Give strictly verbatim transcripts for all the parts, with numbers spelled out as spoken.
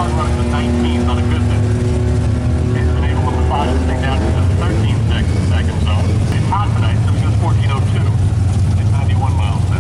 car runs at nineteen on a good day. It's been able to massage this thing down to the thirteen second zone. It's hot tonight, so it goes fourteen oh two. It's ninety-one miles now.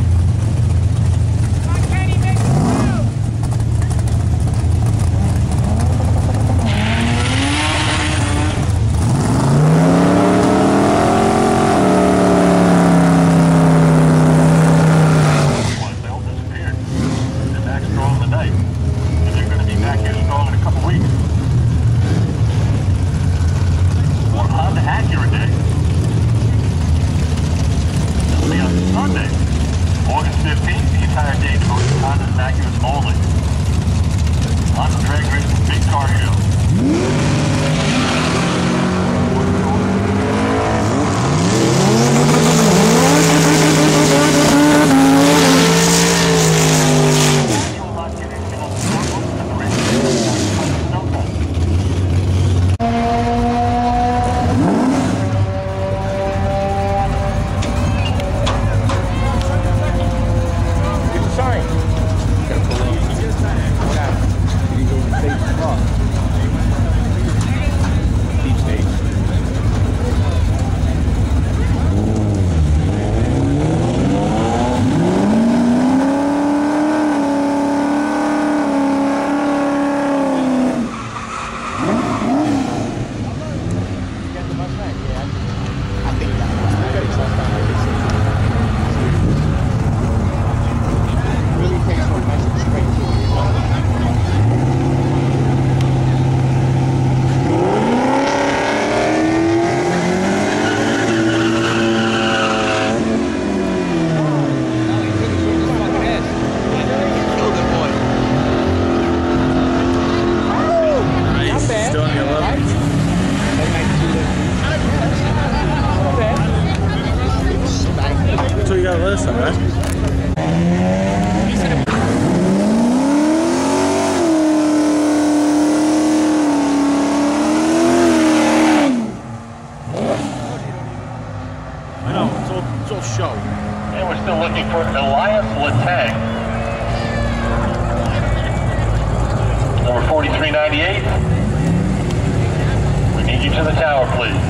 forty-three ninety-eight. We need you to the tower, please.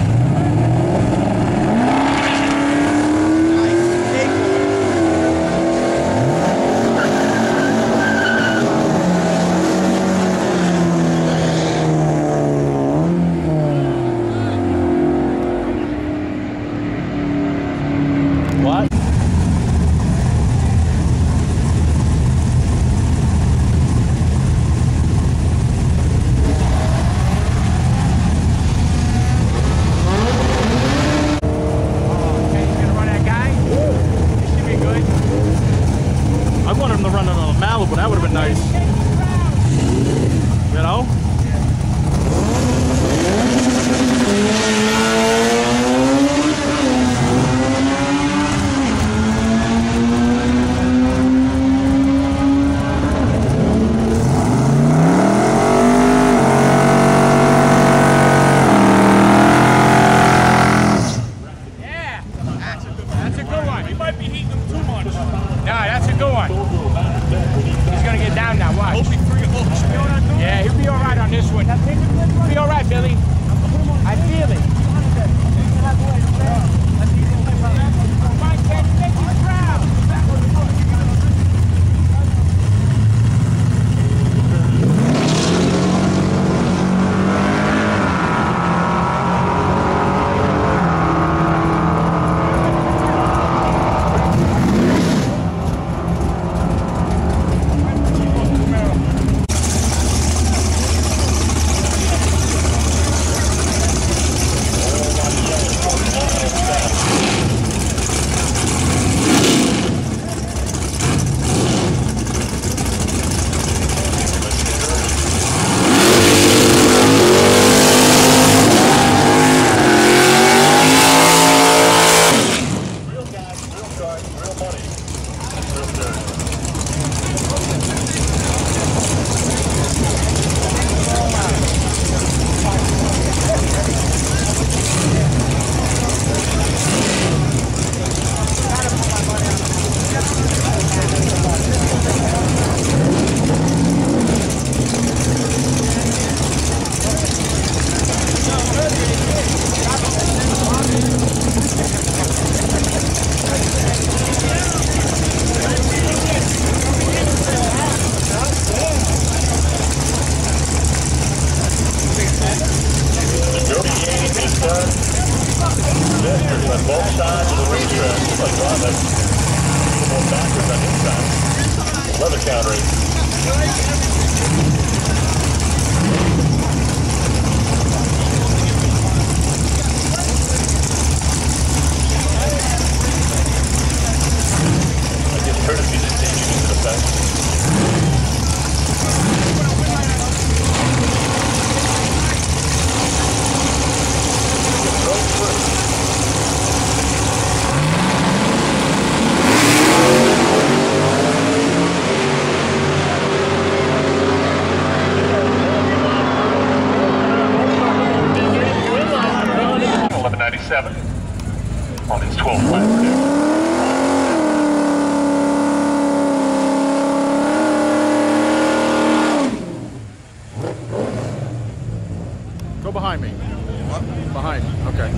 behind me? What? Behind. Okay.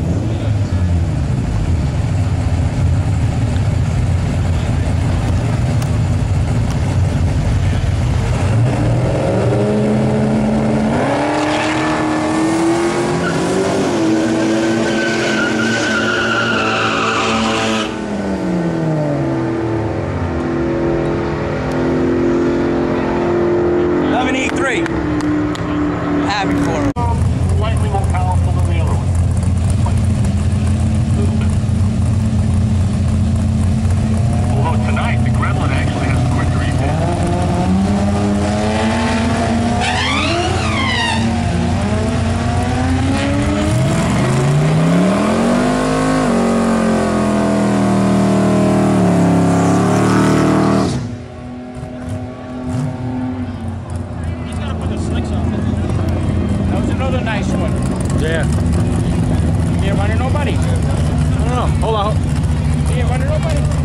eleven E three. Happy for him. Slightly more powerful than the other one. Although tonight, the Gremlin actually has a quicker E P U. He's got to put the slicks on. That was another nice one. Yeah. You ain't running nobody. I don't know. Hold on. You ain't running nobody.